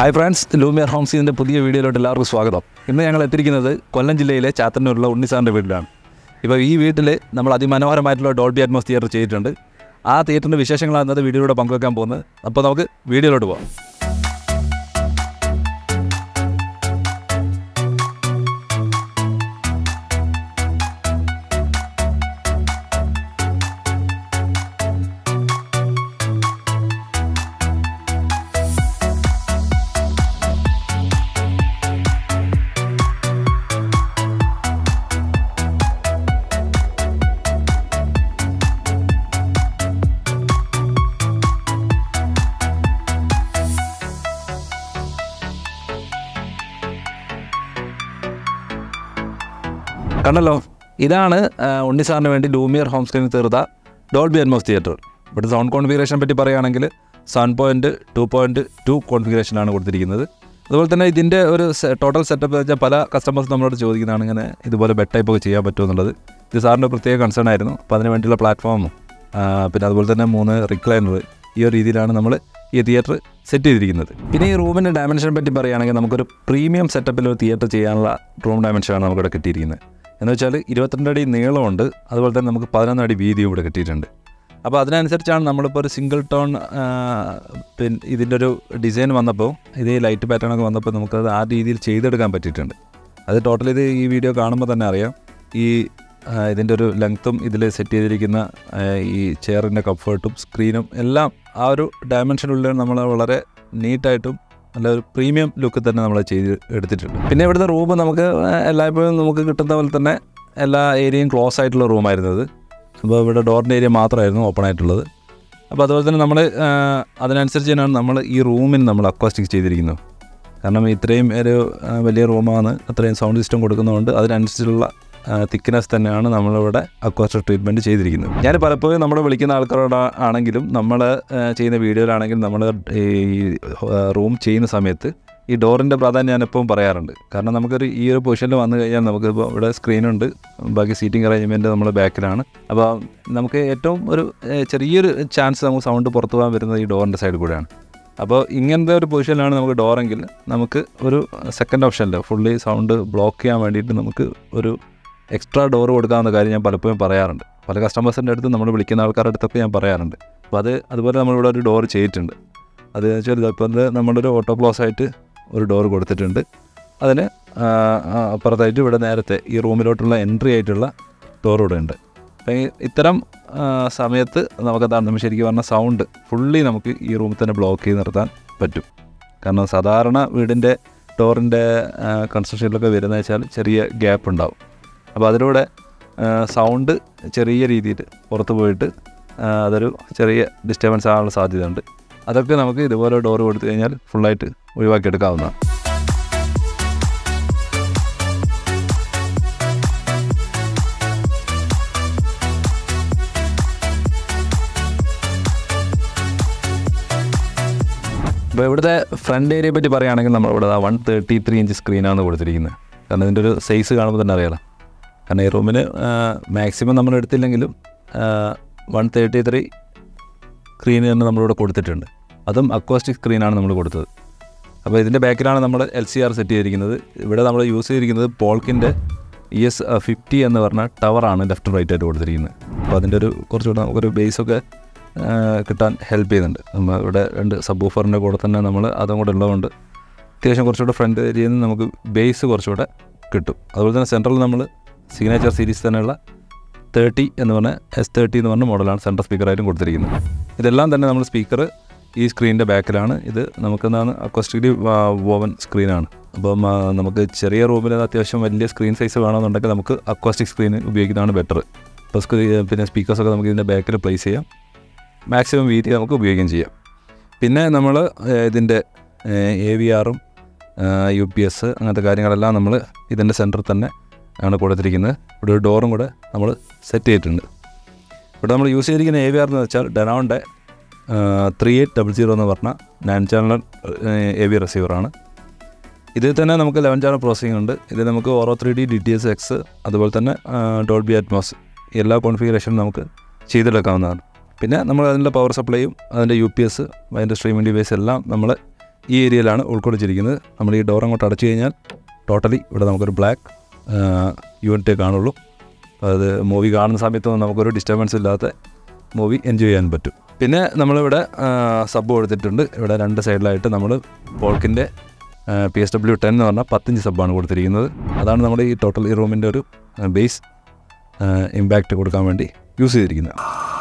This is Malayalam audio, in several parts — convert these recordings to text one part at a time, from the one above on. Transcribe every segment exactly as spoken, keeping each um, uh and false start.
ഹായ് ഫ്രണ്ട്സ്, ലൂമിയർ ഹോംസിൻ്റെ പുതിയ വീഡിയോയിലോട്ട് എല്ലാവർക്കും സ്വാഗതം. ഇന്ന് ഞങ്ങൾ എത്തിയിരിക്കുന്നത് കൊല്ലം ജില്ലയിലെ ചാത്തന്നൂരിലുള്ള ഉണ്ണിസാറിൻ്റെ വീട്ടിലാണ്. ഇപ്പോൾ ഈ വീട്ടിൽ നമ്മൾ അതിമനോഹരമായിട്ടുള്ള ഡോൾബി അറ്റ്മോസ് തിയേറ്റർ ചെയ്തിട്ടുണ്ട്. ആ തിയേറ്ററിൻ്റെ വിശേഷങ്ങളാണ് ഇന്നത്തെ വീഡിയോയിലൂടെ പങ്കുവെക്കാൻ പോകുന്നത്. അപ്പോൾ നമുക്ക് വീഡിയോയിലോട്ട് പോകാം. കണ്ടല്ലോ, ഇതാണ് ഉണ്ണിസാറിന് വേണ്ടി ലൂമിയർ ഹോം സ്ക്രീനിൽ തീർത്ത ഡോൾബി അറ്റ്മോസ് തിയേറ്റർ. ഇവിടുത്തെ സൗണ്ട് കോൺഫിഗറേഷനെ പറ്റി പറയുകയാണെങ്കിൽ seven point two point two കോൺഫിഗറേഷനാണ് കൊടുത്തിരിക്കുന്നത്. അതുപോലെ തന്നെ ഇതിൻ്റെ ഒരു ടോട്ടൽ സെറ്റപ്പ് വെച്ചാൽ പല കസ്റ്റമേഴ്സ് നമ്മളോട് ചോദിക്കുന്നതാണ് ഇങ്ങനെ ഇതുപോലെ ബെഡ് ടൈപ്പ് ഒക്കെ ചെയ്യാൻ പറ്റുമോ എന്നുള്ളത്. ഇത് സാറിൻ്റെ പ്രത്യേക കൺസേൺ ആയിരുന്നു. അപ്പോൾ അതിന് വേണ്ടിയുള്ള പ്ലാറ്റ്ഫോമും പിന്നെ അതുപോലെ തന്നെ മൂന്ന് റിക്ലൈനർ, ഈ ഒരു രീതിയിലാണ് നമ്മൾ ഈ തിയേറ്റർ സെറ്റ് ചെയ്തിരിക്കുന്നത്. പിന്നെ ഈ റൂമിൻ്റെ ഡയമെൻഷനെ പറ്റി പറയുകയാണെങ്കിൽ നമുക്കൊരു പ്രീമിയം സെറ്റപ്പിൽ ഒരു തിയേറ്റർ ചെയ്യാനുള്ള റൂം ഡയമെൻഷനാണ് നമുക്കിവിടെ കിട്ടിയിരിക്കുന്നത്. എന്ന് വെച്ചാൽ ഇരുപത്തിരണ്ട് അടി നീളമുണ്ട്, അതുപോലെ തന്നെ നമുക്ക് പതിനൊന്ന് അടി വീതിയും ഇവിടെ കിട്ടിയിട്ടുണ്ട്. അപ്പോൾ അതിനനുസരിച്ചാണ് നമ്മളിപ്പോൾ ഒരു സിംഗിൾ ടോൺ പിന്നെ ഇതിൻ്റെ ഒരു ഡിസൈൻ വന്നപ്പോൾ, ഇതേ ലൈറ്റ് പാറ്റേണൊക്കെ വന്നപ്പോൾ നമുക്കത് ആ രീതിയിൽ ചെയ്തെടുക്കാൻ പറ്റിയിട്ടുണ്ട്. അത് ടോട്ടൽ ഇത് ഈ വീഡിയോ കാണുമ്പോൾ തന്നെ അറിയാം. ഈ ഇതിൻ്റെ ഒരു ലെങ്ത്തും ഇതിൽ സെറ്റ് ചെയ്തിരിക്കുന്ന ഈ ചെയറിൻ്റെ കംഫർട്ടും സ്ക്രീനും എല്ലാം ആ ഒരു ഡയമെൻഷനുള്ളിൽ നമ്മൾ വളരെ നീറ്റായിട്ടും നല്ല ഒരു പ്രീമിയം ലുക്ക് തന്നെ നമ്മൾ ചെയ്ത് എടുത്തിട്ടുണ്ട്. പിന്നെ ഇവിടുത്തെ റൂം നമുക്ക് എല്ലായ്പ്പോഴും നമുക്ക് കിട്ടുന്ന പോലെ തന്നെ എല്ലാ ഏരിയയും ക്ലോസ് ആയിട്ടുള്ള റൂമായിരുന്നത്. അപ്പോൾ ഇവിടെ ഡോറിൻ്റെ ഏരിയ മാത്രമായിരുന്നു ഓപ്പൺ ആയിട്ടുള്ളത്. അപ്പോൾ അതുപോലെ തന്നെ നമ്മൾ അതിനനുസരിച്ച് തന്നെയാണ് നമ്മൾ ഈ റൂമിന് നമ്മൾ അക്വാസ്റ്റിക് ചെയ്തിരിക്കുന്നത്. കാരണം ഇത്രയും ഒരു വലിയ റൂമാണ്, അത്രയും സൗണ്ട് സിസ്റ്റം കൊടുക്കുന്നതുകൊണ്ട് അതിനനുസരിച്ചുള്ള തിക്നെസ് തന്നെയാണ് നമ്മളിവിടെ അക്വാസ്റ്റിക് ട്രീറ്റ്മെൻറ്റ് ചെയ്തിരിക്കുന്നത്. ഞാൻ പലപ്പോഴും നമ്മൾ വിളിക്കുന്ന ആൾക്കാരോട് ആണെങ്കിലും നമ്മൾ ചെയ്യുന്ന വീഡിയോയിലാണെങ്കിലും നമ്മൾ ഈ റൂം ചെയ്യുന്ന സമയത്ത് ഈ ഡോറിൻ്റെ പ്രാധാന്യം ഞാനെപ്പോഴും പറയാറുണ്ട്. കാരണം നമുക്കൊരു ഈ ഒരു പൊസിഷനിൽ വന്നു കഴിഞ്ഞാൽ നമുക്കിപ്പോൾ ഇവിടെ സ്ക്രീനുണ്ട്, ബാക്കി സീറ്റിംഗ് അറേഞ്ച്മെൻറ്റ് നമ്മൾ ബാക്കിലാണ്. അപ്പോൾ നമുക്ക് ഏറ്റവും ഒരു ചെറിയൊരു ചാൻസ് നമുക്ക് സൗണ്ട് പുറത്തു പോകാൻ വരുന്നത് ഈ ഡോറിൻ്റെ സൈഡിൽ കൂടെയാണ്. അപ്പോൾ ഇങ്ങനത്തെ ഒരു പൊസിഷനിലാണ് നമുക്ക് ഡോറെങ്കിൽ നമുക്ക് ഒരു സെക്കൻഡ് ഓപ്ഷനിൽ ഫുള്ളി സൗണ്ട് ബ്ലോക്ക് ചെയ്യാൻ വേണ്ടിയിട്ട് നമുക്ക് ഒരു എക്സ്ട്രാ ഡോർ കൊടുക്കാവുന്ന കാര്യം ഞാൻ പലപ്പോഴും പറയാറുണ്ട്. പല കസ്റ്റമേഴ്സിൻ്റെ അടുത്ത് നമ്മൾ വിളിക്കുന്ന ആൾക്കാരുടെ അടുത്തൊക്കെ ഞാൻ പറയാറുണ്ട്. അപ്പോൾ അത് അതുപോലെ നമ്മളിവിടെ ഒരു ഡോർ ചെയ്തിട്ടുണ്ട്. അത് വെച്ചാൽ ഇപ്പോൾ അത് നമ്മളൊരു ഓട്ടോ ക്ലോസ് ആയിട്ട് ഒരു ഡോർ കൊടുത്തിട്ടുണ്ട്. അതിന് അപ്പുറത്തായിട്ട് ഇവിടെ നേരത്തെ ഈ റൂമിലോട്ടുള്ള എൻട്രി ആയിട്ടുള്ള ഡോർ ഇവിടെ ഉണ്ട്. അപ്പോൾ ഇത്തരം സമയത്ത് നമുക്കതാണ് നമ്മൾ ശരിക്കും പറഞ്ഞാൽ സൗണ്ട് ഫുള്ളി നമുക്ക് ഈ റൂമിൽ തന്നെ ബ്ലോക്ക് ചെയ്ത് നിർത്താൻ പറ്റും. കാരണം സാധാരണ വീടിൻ്റെ ഡോറിൻ്റെ കൺസ്ട്രക്ഷനിലൊക്കെ വരുന്നത് വെച്ചാൽ ചെറിയ ഗ്യാപ്പ് ഉണ്ടാവും. അപ്പോൾ അതിലൂടെ സൗണ്ട് ചെറിയ രീതിയിൽ പുറത്ത് പോയിട്ട് അതൊരു ചെറിയ ഡിസ്റ്റർബൻസ് ആകാനുള്ള സാധ്യതയുണ്ട്. അതൊക്കെ നമുക്ക് ഇതുപോലെ ഡോർ കൊടുത്തു കഴിഞ്ഞാൽ ഫുള്ളായിട്ട് ഒഴിവാക്കിയെടുക്കാവുന്നതാണ്. ഇപ്പോൾ ഇവിടുത്തെ ഫ്രണ്ട് ഏരിയയെ പറ്റി പറയുകയാണെങ്കിൽ നമ്മളിവിടെ വൺ തേർട്ടി ത്രീ ഇഞ്ച് സ്ക്രീനാണ് കൊടുത്തിരിക്കുന്നത്. കാരണം ഇതിൻ്റെ ഒരു സൈസ് കാണുമ്പോൾ തന്നെ അറിയാലോ. കാരണം ഈ റൂമിന് മാക്സിമം നമ്മൾ എടുത്തില്ലെങ്കിലും വൺ തേർട്ടി ത്രീ സ്ക്രീൻ തന്നെ നമ്മളിവിടെ കൊടുത്തിട്ടുണ്ട്. അതും അക്വാസ്റ്റിക് സ്ക്രീനാണ് നമ്മൾ കൊടുത്തത്. അപ്പോൾ ഇതിൻ്റെ ബാക്കിലാണ് നമ്മൾ എൽ സി ആർ സെറ്റ് ചെയ്തിരിക്കുന്നത്. ഇവിടെ നമ്മൾ യൂസ് ചെയ്തിരിക്കുന്നത് പോൾക്കിൻ്റെ ഇ എസ് ഫിഫ്റ്റി എന്ന് പറഞ്ഞ ടവറാണ് ലെഫ്റ്റ് റൈറ്റ് ആയിട്ട് കൊടുത്തിരിക്കുന്നത്. അപ്പോൾ അതിൻ്റെ ഒരു കുറച്ചുകൂടെ നമുക്കൊരു ബേസൊക്കെ കിട്ടാൻ ഹെൽപ്പ് ചെയ്യുന്നുണ്ട്. നമ്മൾ ഇവിടെ രണ്ട് സബ് വൂഫറിൻ്റെ കൂടെ തന്നെ നമ്മൾ അതും കൂടെ ഉള്ളതുകൊണ്ട് അത്യാവശ്യം കുറച്ചുകൂടെ ഫ്രണ്ട് ഏരിയയിൽ നിന്ന് നമുക്ക് ബേസ് കുറച്ചുകൂടെ കിട്ടും. അതുപോലെ തന്നെ സെൻട്രൽ നമ്മൾ സിഗ്നേച്ചർ സീരീസ് തന്നെയുള്ള തേർട്ടി എന്ന് പറഞ്ഞ എസ് തേർട്ടി എന്ന് പറഞ്ഞ മോഡലാണ് സെൻട്രൽ സ്പീക്കറായിട്ടും കൊടുത്തിരിക്കുന്നത്. ഇതെല്ലാം തന്നെ നമ്മൾ സ്പീക്കർ ഈ സ്ക്രീനിൻ്റെ ബാക്കിലാണ്. ഇത് നമുക്കെന്താണ് അക്വാസ്റ്റിക്കലി വോവൻ സ്ക്രീനാണ്. അപ്പം നമുക്ക് ചെറിയ റൂമിൽ അത്യാവശ്യം വലിയ സ്ക്രീൻ സൈസ് വേണമെന്നുണ്ടെങ്കിൽ നമുക്ക് അക്വാസ്റ്റിക് സ്ക്രീൻ ഉപയോഗിക്കുന്നതാണ് ബെറ്റർ. അപ്പോൾ പിന്നെ സ്പീക്കേഴ്സൊക്കെ നമുക്ക് ഇതിൻ്റെ ബാക്കിൽ പ്ലേസ് ചെയ്യാം. മാക്സിമം വീതി നമുക്ക് ഉപയോഗിക്കുകയും ചെയ്യാം. പിന്നെ നമ്മൾ ഇതിൻ്റെ എ വി ആറും യു പി എസ് അങ്ങനത്തെ കാര്യങ്ങളെല്ലാം നമ്മൾ ഇതിൻ്റെ സെൻറ്ററിൽ തന്നെ ആണ് കൊടുത്തിരിക്കുന്നത്. ഇവിടെ ഒരു ഡോറും കൂടെ നമ്മൾ സെറ്റ് ചെയ്തിട്ടുണ്ട്. ഇവിടെ നമ്മൾ യൂസ് ചെയ്തിരിക്കുന്ന എ വി ആർ എന്ന് വെച്ചാൽ ഡെനോണിൻ്റെ ത്രീ എയ്റ്റ് ഡബിൾ സീറോ എന്ന് പറഞ്ഞ നയൻ ചാനൽ എ വി റിസീവറാണ്. ഇതിൽ തന്നെ നമുക്ക് ലെവൻ ചാനൽ പ്രോസസ്സിംഗ് ഉണ്ട്. ഇത് നമുക്ക് Auro three D D T S X അതുപോലെ തന്നെ ഡോൾബി അറ്റ്മോസ് എല്ലാ കോൺഫിഗറേഷനും നമുക്ക് ചെയ്തെടുക്കാവുന്നതാണ്. പിന്നെ നമ്മൾ അതിൻ്റെ പവർ സപ്ലൈയും അതിൻ്റെ യു പി എസ് അതിൻ്റെ സ്ട്രീമിംഗ് ഡിവൈസ് എല്ലാം നമ്മൾ ഈ ഏരിയയിലാണ് ഉൾക്കൊള്ളിച്ചിരിക്കുന്നത്. നമ്മൾ ഈ ഡോർ അങ്ങോട്ട് അടച്ചു കഴിഞ്ഞാൽ ടോട്ടലി ഇവിടെ നമുക്കൊരു ബ്ലാക്ക് യൂണിറ്റേ കാണുള്ളൂ. അത് മൂവി കാണുന്ന സമയത്തൊന്നും നമുക്കൊരു ഡിസ്റ്റർബൻസ് ഇല്ലാത്ത മൂവി എൻജോയ് ചെയ്യാൻ പറ്റും. പിന്നെ നമ്മളിവിടെ സബ് കൊടുത്തിട്ടുണ്ട്. ഇവിടെ രണ്ട് സൈഡിലായിട്ട് നമ്മൾ പോൾക്കിൻ്റെ പി എസ് ഡബ്ല്യു ടെൻ എന്ന് പറഞ്ഞാൽ പത്തഞ്ച് സബ്ബാണ് കൊടുത്തിരിക്കുന്നത്. അതാണ് നമ്മൾ ഈ ടോട്ടൽ ഈ റൂമിൻ്റെ ഒരു ബേസ് ഇമ്പാക്റ്റ് കൊടുക്കാൻ വേണ്ടി യൂസ് ചെയ്തിരിക്കുന്നത്.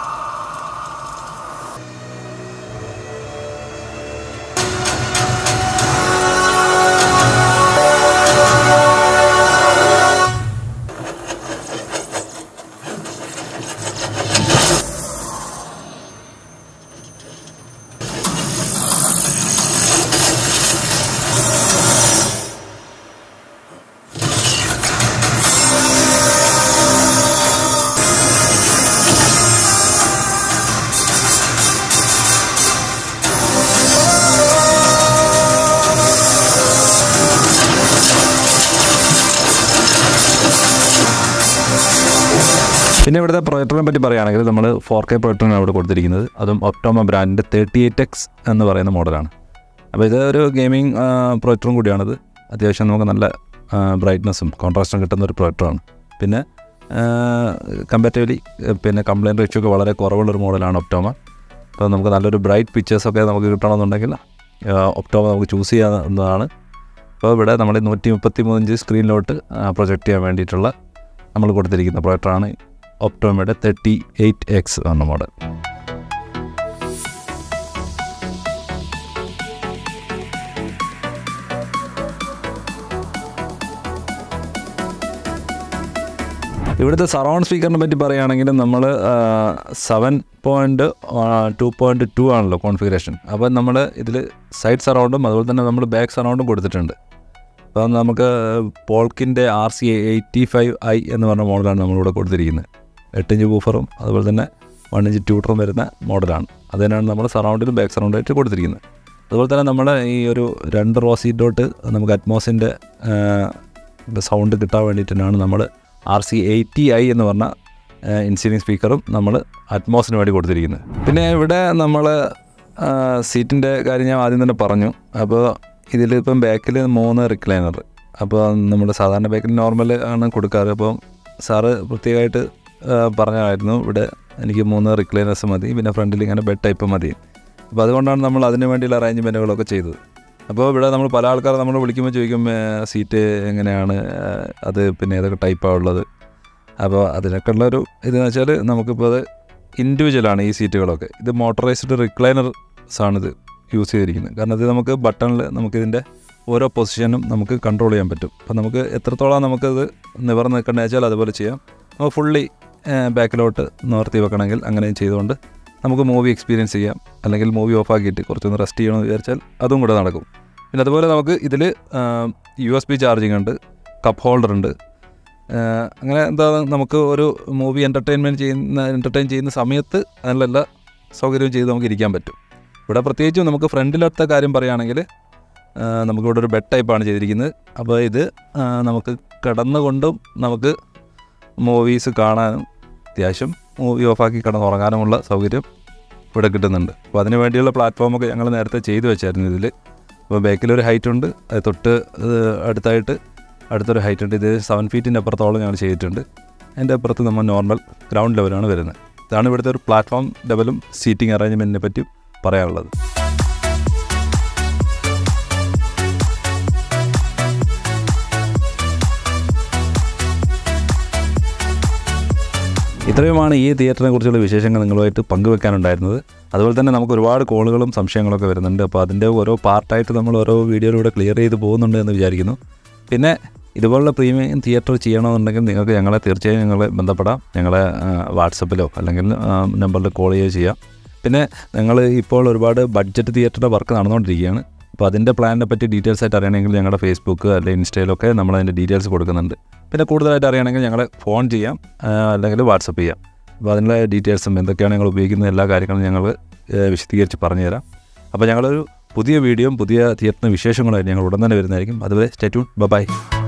പിന്നെ ഇവിടുത്തെ പ്രൊജക്ടറിനെ പറ്റി പറയുകയാണെങ്കിൽ നമ്മൾ ഫോർ കെ പ്രൊജക്ടറാണ് ഇവിടെ കൊടുത്തിരിക്കുന്നത്. അതും ഒപ്റ്റോമ ബ്രാൻഡിൻ്റെ തേർട്ടി എയ്റ്റ് എക്സ് എന്ന് പറയുന്ന മോഡലാണ്. അപ്പോൾ ഇത് ഒരു ഗെയിമിംഗ് പ്രൊജക്ടറും കൂടിയാണിത്. അത്യാവശ്യം നമുക്ക് നല്ല ബ്രൈറ്റ്നസ്സും കോൺട്രാസ്റ്റും കിട്ടുന്ന ഒരു പ്രൊജക്ടറാണ്. പിന്നെ കമ്പാരിറ്റീവ്ലി പിന്നെ കംപ്ലയിൻറ്റ് റേഷ്യോ ഒക്കെ വളരെ കുറവുള്ളൊരു മോഡലാണ് ഒപ്റ്റോമ. അപ്പോൾ നമുക്ക് നല്ലൊരു ബ്രൈറ്റ് പിക്ചേഴ്സൊക്കെ നമുക്ക് കിട്ടണമെന്നുണ്ടെങ്കിൽ ഒപ്റ്റോമ നമുക്ക് ചൂസ് ചെയ്യാവുന്നതാണ്. അപ്പോൾ ഇവിടെ നമ്മൾ നൂറ്റി മുപ്പത്തി മൂന്നിഞ്ച് സ്ക്രീനിലോട്ട് പ്രൊജക്റ്റ് ചെയ്യാൻ വേണ്ടിയിട്ടുള്ള നമ്മൾ കൊടുത്തിരിക്കുന്ന പ്രൊജക്ടറാണ് ഒപ്റ്റോമയുടെ തേർട്ടി എയ്റ്റ് എക്സ് എന്ന മോഡൽ. ഇവിടുത്തെ സറൗണ്ട് സ്പീക്കറിനെ പറ്റി പറയുകയാണെങ്കിൽ നമ്മൾ seven point two point two ആണല്ലോ കോൺഫിഗറേഷൻ. അപ്പോൾ നമ്മൾ ഇതിൽ സൈഡ് സറൗണ്ടും അതുപോലെ തന്നെ നമ്മൾ ബാക്ക് സറൗണ്ടും കൊടുത്തിട്ടുണ്ട്. അപ്പോൾ നമുക്ക് പോൾക്കിൻ്റെ R C eighty five I എന്ന് പറഞ്ഞ മോഡലാണ് നമ്മളിവിടെ കൊടുത്തിരിക്കുന്നത്. എട്ടിഞ്ച് ബൂഫറും അതുപോലെ തന്നെ വൺ ഇഞ്ച് ട്യൂട്ടറും വരുന്ന മോഡലാണ്. അത് തന്നെയാണ് നമ്മൾ സറൗണ്ടിലും ബാക്ക് സറൗണ്ടായിട്ട് കൊടുത്തിരിക്കുന്നത്. അതുപോലെ തന്നെ നമ്മൾ ഈ ഒരു രണ്ട് റോ സീറ്റോട്ട് നമുക്ക് അറ്റ്മോസിൻ്റെ സൗണ്ട് കിട്ടാൻ വേണ്ടിയിട്ടാണ് നമ്മൾ ആർ സി എയ്റ്റി ഐ എന്ന് പറഞ്ഞ ഇൻസീലിംഗ് സ്പീക്കറും നമ്മൾ അറ്റ്മോസിന് വേണ്ടി കൊടുത്തിരിക്കുന്നത്. പിന്നെ ഇവിടെ നമ്മൾ സീറ്റിൻ്റെ കാര്യം ഞാൻ ആദ്യം തന്നെ പറഞ്ഞു. അപ്പോൾ ഇതിലിപ്പം ബാക്കിൽ മൂന്ന് റിക്ലൈനർ. അപ്പോൾ നമ്മൾ സാധാരണ ബാക്കിൽ നോർമൽ ആണ് കൊടുക്കാറ്. അപ്പോൾ സാറ് പ്രത്യേകമായിട്ട് പറഞ്ഞായിരുന്നു ഇവിടെ എനിക്ക് മൂന്ന് റിക്ലൈനേഴ്സ് മതി, പിന്നെ ഫ്രണ്ടിൽ ഇങ്ങനെ ബെഡ് ടൈപ്പ് മതി. അപ്പോൾ അതുകൊണ്ടാണ് നമ്മൾ അതിന് വേണ്ടിയുള്ള അറേഞ്ച്മെൻറ്റുകളൊക്കെ ചെയ്തത്. അപ്പോൾ ഇവിടെ നമ്മൾ പല ആൾക്കാർ നമ്മൾ വിളിക്കുമ്പോൾ ചോദിക്കും സീറ്റ് എങ്ങനെയാണ്, അത് പിന്നെ ഏതൊക്കെ ടൈപ്പാണ് ഉള്ളത്. അപ്പോൾ അതിനൊക്കെ ഉള്ളൊരു ഇതെന്ന് വെച്ചാൽ നമുക്കിപ്പോൾ അത് ഇൻഡിവിജ്വലാണ് ഈ സീറ്റുകളൊക്കെ. ഇത് മോട്ടറൈസ്ഡ് റിക്ലൈനർസാണിത് യൂസ് ചെയ്തിരിക്കുന്നത്. കാരണം ഇത് നമുക്ക് ബട്ടണിൽ നമുക്കിതിൻ്റെ ഓരോ പൊസിഷനും നമുക്ക് കൺട്രോൾ ചെയ്യാൻ പറ്റും. അപ്പോൾ നമുക്ക് എത്രത്തോളം നമുക്കത് നിവർന്ന് നിൽക്കേണ്ടത് വെച്ചാൽ അതുപോലെ ചെയ്യാം. അപ്പോൾ ഫുള്ളി ബാക്കിലോട്ട് നിവർത്തി വെക്കണമെങ്കിൽ അങ്ങനെയും ചെയ്തുകൊണ്ട് നമുക്ക് മൂവി എക്സ്പീരിയൻസ് ചെയ്യാം. അല്ലെങ്കിൽ മൂവി ഓഫാക്കിയിട്ട് കുറച്ചൊന്ന് റെസ്റ്റ് ചെയ്യണമെന്ന് വിചാരിച്ചാൽ അതും കൂടെ നടക്കും. പിന്നെ അതുപോലെ നമുക്ക് ഇതിൽ യു എസ് ബി ചാർജിങ് ഉണ്ട്, കപ്പ് ഹോൾഡർ ഉണ്ട്. അങ്ങനെ എന്താ നമുക്ക് ഒരു മൂവി എൻ്റർടൈൻമെൻറ്റ് ചെയ്യുന്ന എൻ്റർടൈൻ ചെയ്യുന്ന സമയത്ത് അതിനുള്ള എല്ലാ സൗകര്യവും ചെയ്ത് നമുക്ക് ഇരിക്കാൻ പറ്റും. ഇവിടെ പ്രത്യേകിച്ചും നമുക്ക് ഫ്രണ്ടിലത്തെ കാര്യം പറയുകയാണെങ്കിൽ നമുക്കിവിടെ ഒരു ബെഡ് ടൈപ്പാണ് ചെയ്തിരിക്കുന്നത്. അപ്പോൾ ഇത് നമുക്ക് കിടന്നുകൊണ്ടും നമുക്ക് മൂവീസ് കാണാനും അത്യാവശ്യം മൂവി ഓഫാക്കി കിടന്നുറങ്ങാനുമുള്ള സൗകര്യം ഇവിടെ കിട്ടുന്നുണ്ട്. അപ്പോൾ അതിന് വേണ്ടിയുള്ള പ്ലാറ്റ്ഫോമൊക്കെ ഞങ്ങൾ നേരത്തെ ചെയ്തു വെച്ചായിരുന്നു ഇതിൽ. അപ്പോൾ ബാക്കിലൊരു ഹൈറ്റ് ഉണ്ട്, അത് തൊട്ട് അടുത്തായിട്ട് അടുത്തൊരു ഹൈറ്റ് ഉണ്ട്. ഇത് സെവൻ ഫീറ്റിൻ്റെ അപ്പുറത്തോളം ഞങ്ങൾ ചെയ്തിട്ടുണ്ട്. അതിൻ്റെ അപ്പുറത്ത് നമ്മൾ നോർമൽ ഗ്രൗണ്ട് ലെവലാണ് വരുന്നത്. ഇതാണ് ഇവിടുത്തെ ഒരു പ്ലാറ്റ്ഫോം ലെവലും സീറ്റിംഗ് അറേഞ്ച്മെൻറ്റിനെ പറ്റി പറയാനുള്ളത്. ഇത്രയുമാണ് ഈ തിയേറ്ററിനെ കുറിച്ചുള്ള വിശേഷങ്ങൾ നിങ്ങളുമായിട്ട് പങ്കുവെക്കാനുണ്ടായിരുന്നത്. അതുപോലെ തന്നെ നമുക്ക് ഒരുപാട് കോളുകളും സംശയങ്ങളൊക്കെ വരുന്നുണ്ട്. അപ്പോൾ അതിൻ്റെ ഓരോ പാർട്ടായിട്ട് നമ്മൾ ഓരോ വീഡിയോയിലൂടെ ക്ലിയർ ചെയ്ത് പോകുന്നുണ്ട് എന്ന് വിചാരിക്കുന്നു. പിന്നെ ഇതുപോലുള്ള പ്രീമിയം തിയേറ്റർ ചെയ്യണമെന്നുണ്ടെങ്കിൽ നിങ്ങൾക്ക് ഞങ്ങളെ തീർച്ചയായും ഞങ്ങളെ ബന്ധപ്പെടാം. ഞങ്ങളെ വാട്സപ്പിലോ അല്ലെങ്കിൽ നമ്പറിൽ കോൾ ചെയ്യുകയോ ചെയ്യാം. പിന്നെ ഞങ്ങൾ ഇപ്പോൾ ഒരുപാട് ബഡ്ജറ്റ് തിയേറ്ററിൻ്റെ വർക്ക് നടന്നുകൊണ്ടിരിക്കുകയാണ്. അപ്പോൾ അതിൻ്റെ പ്ലാനിനെ പറ്റി ഡീറ്റെയിൽസ് ആയിട്ട് അറിയണമെങ്കിൽ ഞങ്ങളുടെ ഫേസ്ബുക്ക് അല്ലെങ്കിൽ ഇൻസ്റ്റയിലൊക്കെ നമ്മളതിൻ്റെ ഡീറ്റെയിൽസ് കൊടുക്കുന്നുണ്ട്. പിന്നെ കൂടുതലായിട്ട് അറിയണമെങ്കിൽ ഞങ്ങളെ ഫോൺ ചെയ്യാം അല്ലെങ്കിൽ വാട്സപ്പ് ചെയ്യാം. അപ്പോൾ അതിനുള്ള ഡീറ്റെയിൽസും എന്തൊക്കെയാണ് ഞങ്ങൾ ഉപയോഗിക്കുന്ന എല്ലാ കാര്യങ്ങളും ഞങ്ങൾ വിശദീകരിച്ച് പറഞ്ഞു തരാം. അപ്പോൾ ഞങ്ങളൊരു പുതിയ വീഡിയോയും പുതിയ തിയേറ്ററിന് വിശേഷങ്ങളായിട്ട് ഞങ്ങൾ ഉടൻ തന്നെ വരുന്നതായിരിക്കും. അതുവരെ സ്റ്റേ ട്യൂൺ. ബൈ.